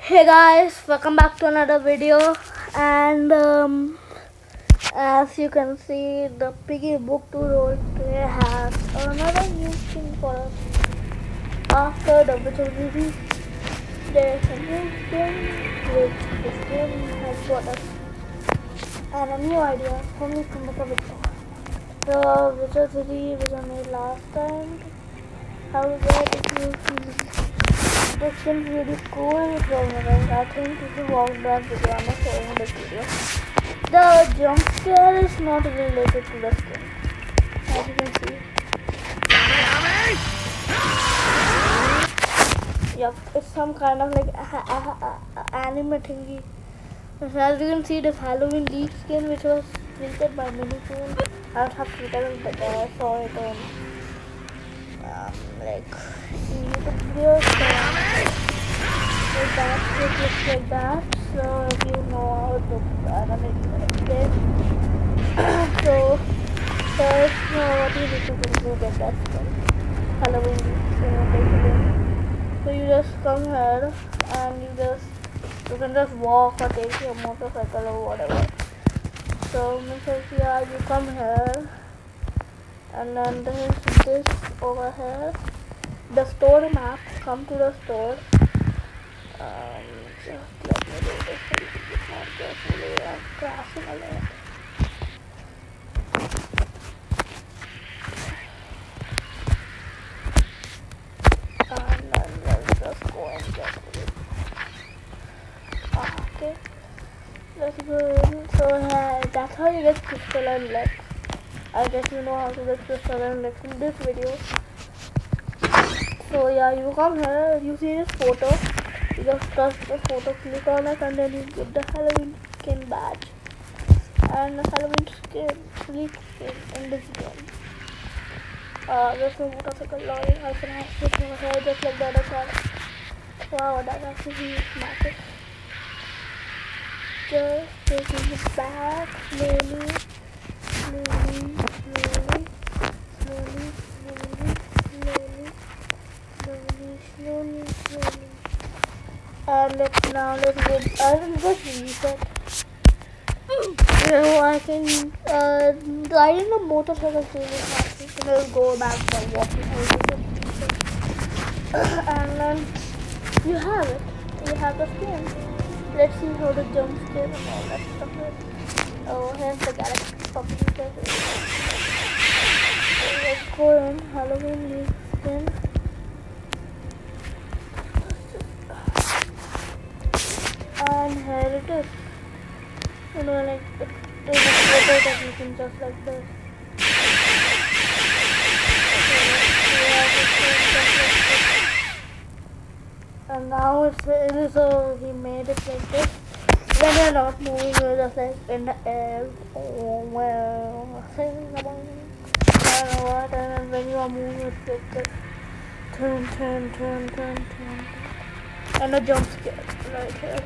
Hey guys, welcome back to another video. And as you can see, the Piggy Book to Roleplay has another new skin for us. After the virtual release, there's a new skin which the skin has brought us, and a new idea for me to make a video. The virtual series which I made last time, however, if you feel this skin really cool, so I think you should watch that video. I'm not showing this video. The jump scare is not related to the skin, as you can see. Yep, it's some kind of like anime thingy. As you can see, this Halloween leaf skin which was tweeted by Minicoon. I don't have Twitter, but I saw it on like YouTube videos. So that it looks like that. So if you know how to make it. So first, what you need to do to get that skin, Halloween leaf skin, basically. So you just come here and you can just walk or take your motorcycle or whatever. So yeah, you come here and then there's this over here, the store map. Come to the store. Just let me do this a little bit more carefully. I'm crashing a lot. And then let's just go and get it. Okay, let's go in. So that's how you get crystal and legs. I guess you know how to get crystal and legs in this video. So yeah, you come here, you see this photo, you just touch the photo, click on it, and then you get the Halloween skin badge and the Halloween leaf skin in this game. There's no motorcycle lorry. I can have this over here just like the other car. Wow, that actually matters. Just taking it back slowly. And let's go. I will just reset. I can riding the motorcycle is really fast. You can just go back by walking. And then you have it. You have the skin. Let's see how the jump scare and all that stuff is. Oh, here's the galaxy puppy. So let's go in. Halloween leaf skin. And here it is. You know, like there's a photo that you can just like this. And now he made it like this. When you're not moving, you're just like in the air. Oh well, I don't know what. And then when you are moving, it's like this. Turn. And a jump scare right here.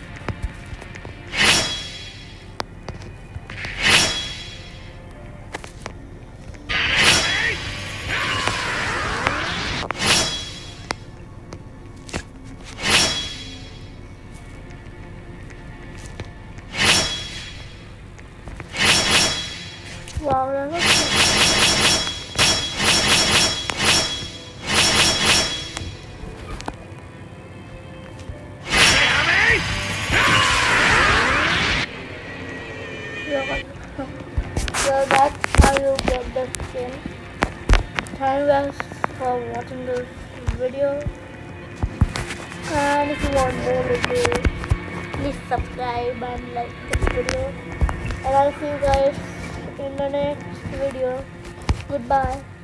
Wow, that looks good. So that's how you get the skin. Thank you guys for watching this video. And if you want more videos, please subscribe and like this video. And I'll see you guys in the next video. Goodbye.